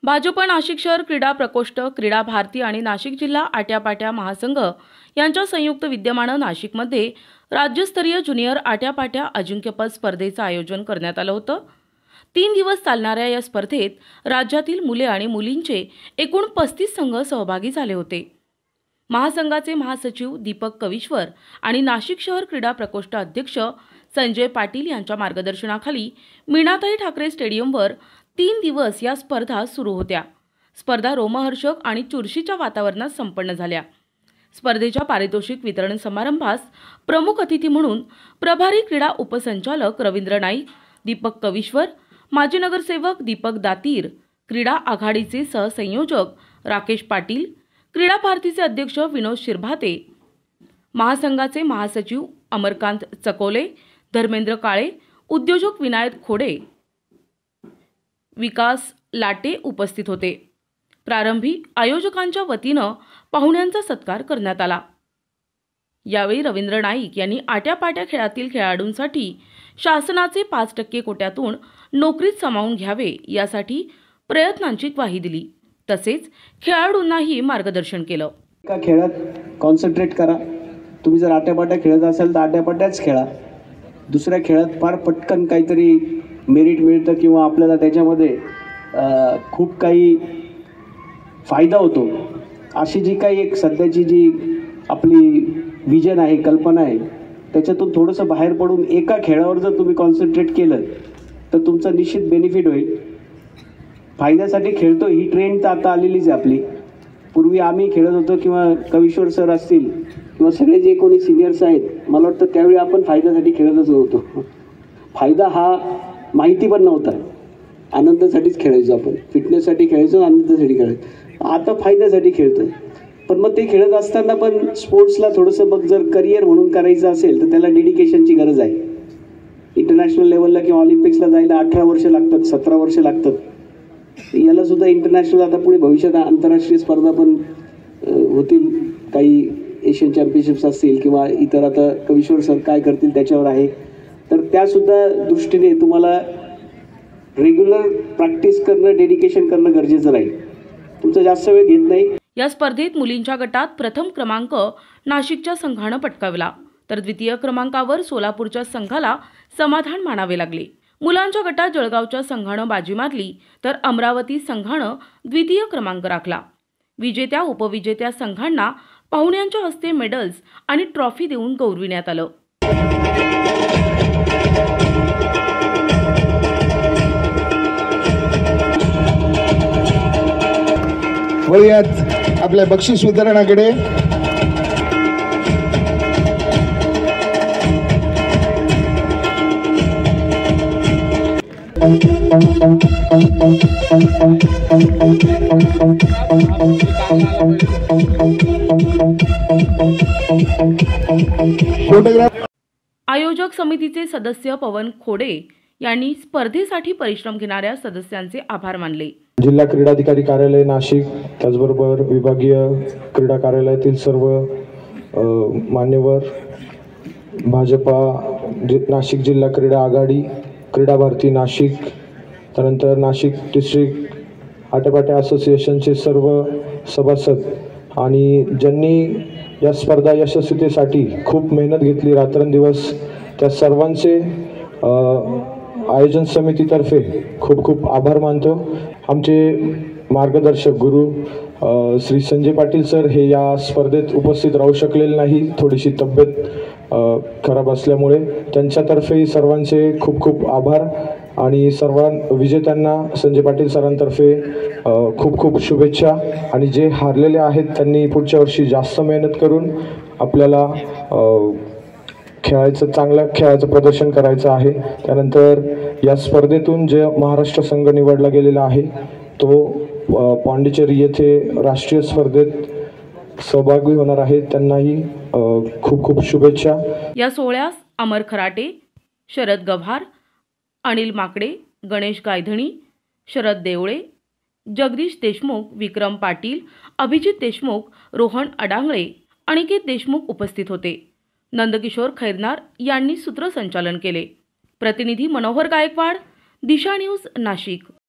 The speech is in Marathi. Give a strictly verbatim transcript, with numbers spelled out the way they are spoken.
भाजप नाशिक शहर क्रीडा प्रकोष्ठ, क्रीडा भारती आणि नाशिक जिल्हा आट्यापाट्या महासंघ यांच्या संयुक्त विद्यमाने नाशिकमध्ये राज्यस्तरीय ज्युनियर आट्यापाट्या अजिंक्यपद स्पर्धेचं आयोजन करण्यात आलं होतं। तीन दिवस चालणाऱ्या या स्पर्धेत राज्यातील मुले आणि मुलींचे एकूण पस्तीस संघ सहभागी झाले होते। महासंघाचे महासचिव दीपक कविश्वर आणि नाशिक शहर क्रीडा प्रकोष्ठ अध्यक्ष संजय पाटील यांच्या मार्गदर्शनाखाली मीनाताई ठाकरे स्टेडियमवर तीन दिवस या स्पर्धा सुरू होत्या। स्पर्धा रोमहर्षक आणि चुरशीच्या वातावरणात संपन्न झाल्या। स्पर्धेच्या पारितोषिक वितरण समारंभास प्रमुख अतिथी म्हणून प्रभारी क्रीडा उपसंचालक रवींद्र नाईक, दीपक कविश्वर, माजी नगरसेवक दीपक दातीर, क्रीडा आघाडीचे सहसंयोजक राकेश पाटील, क्रीडा भारतीचे अध्यक्ष विनोद शिरभाते, महासंघाचे महासचिव अमरकांत चकोले, धर्मेंद्र काळे, उद्योजक विनायक खोडे, विकास लाटे उपस्थित होते। प्रारंभी आयोजकांच्या वतीनं पाहुण्यांचा सत्कार करण्यात आला। यावेळी रवींद्र नाईक यांनी आट्यापाट्या खेळातील खेळाडूंसाठी शासनाचे पाच टक्के कोट्यातून नोकरीत सामावून घ्यावे यासाठी प्रयत्नांची ग्वाही दिली। तसेच खेळाडूंनाही मार्गदर्शन केलं। एका खेळात कॉन्सन्ट्रेट करा। तुम्ही जर आट्यापाट्या खेळत असाल तर आट्यापाट्याच खेळा। दुसऱ्या खेळात फार पटकन काहीतरी मेरिट मिळतं किंवा आपल्याला त्याच्यामध्ये खूप काही फायदा होतो। अशी जी काही एक सध्याची जी आपली विजन आहे, कल्पना आहे, त्याच्यातून थोडंसं बाहेर पडून एका खेळावर जर तुम्ही कॉन्सन्ट्रेट केलं तर तुमचा निश्चित बेनिफिट होईल। फायद्यासाठी खेळतो ही ट्रेंड तर आता आलेलीच आहे आपली। पूर्वी आम्ही खेळत होतो किंवा कविश्वर सर असतील किंवा सगळे जे कोणी सिनियर्स आहेत, मला वाटतं त्यावेळी आपण फायद्यासाठी खेळतच होतो। फायदा हा माहिती पण नव्हता, आनंदासाठीच खेळायचो आपण, फिटनेससाठी खेळायचो, आनंदासाठी खेळायचो। आता फायद्यासाठी खेळतोय, पण मग ते खेळत असताना पण स्पोर्ट्सला थोडंसं मग जर करिअर म्हणून करायचं असेल तर त्याला डेडिकेशनची गरज आहे। इंटरनॅशनल लेवलला किंवा ऑलिम्पिक्सला जायला अठरा वर्ष लागतात, सतरा वर्ष लागतात। याला सुद्धा इंटरनॅशनल आता पुढे भविष्यात आंतरराष्ट्रीय स्पर्धा पण होतील, काही एशियन चॅम्पियनशिप्स असतील किंवा इतर, आता कविश्वर सर काय करतील त्याच्यावर आहे। तर त्यासुद्धा दृष्टीने तुम्हाला रेग्युलर प्रॅक्टिस करणं, डेडिकेशन करणं गरजेचं राहील। तुमचा जास्त वेळ घेत नाही। या स्पर्धेत मुलींच्या गटात प्रथम क्रमांक नाशिकच्या संघानं पटकावला, तर द्वितीय क्रमांकावर सोलापूरच्या संघाला समाधान मानावे लागले। मुलांच्या गटात जळगावच्या संघानं बाजी मारली, तर अमरावती संघानं द्वितीय क्रमांक राखला। विजेत्या उपविजेत्या संघांना पाहुण्यांच्या हस्ते मेडल्स आणि ट्रॉफी देऊन गौरविण्यात आलं। वळूयात आपल्या बक्षीस वितरणाकडे। आयोजक समितीचे सदस्य पवन खोडे यांनी स्पर्धेसाठी परिश्रम घेणाऱ्या सदस्यांचे आभार मानले। जिल्हा क्रीडाधिकारी कार्यालय नाशिक, त्याचबरोबर विभागीय क्रीडा कार्यालयातील सर्व मान्यवर, भाजपा नाशिक जिल्हा क्रीडा आघाडी, क्रीडा भारती नाशिक, त्यानंतर नाशिक डिस्ट्रिक्ट आट्यापाट्या असोसिएशनचे सर्व सभासद आणि ज्यांनी या स्पर्धा यशस्वीतेसाठी खूप मेहनत घेतली रात्रंदिवस, त्या सर्वांचे आयोजन समितीतर्फे खूप खूप आभार मानतो। आमचे मार्गदर्शक गुरु श्री संजय पाटील सर हे या स्पर्धेत उपस्थित राहू शकलेले नाही, थोडीशी तब्येत खराब असल्यामुळे। त्यांच्यातर्फे सर्वांचे खूप खूप आभार आणि सर्व विजेत्यांना संजय पाटील सरांतर्फे खूप खूप शुभेच्छा। आणि जे हारलेले आहेत त्यांनी पुढच्या वर्षी जास्त मेहनत करून आपल्याला खेळायचं, चांगलं खेळाचं प्रदर्शन करायचं आहे। त्यानंतर या स्पर्धेतून जे महाराष्ट्र संघ निवडला गेलेला आहे तो पांडिचेरी येथे राष्ट्रीय स्पर्धेत सहभागी होणार आहे, त्यांनाही खूप खूप शुभेच्छा। या सोहळ्यास अमर खराटे, शरद गव्हार, अनिल माकडे, गणेश गायधणी, शरद देवळे, जगदीश देशमुख, विक्रम पाटील, अभिजित देशमुख, रोहन अडांगळे, अनिकेत देशमुख उपस्थित होते। नंदकिशोर खैरनार यांनी सूत्रसंचालन केले। प्रतिनिधी मनोहर गायकवाड, दिशा न्यूज नाशिक।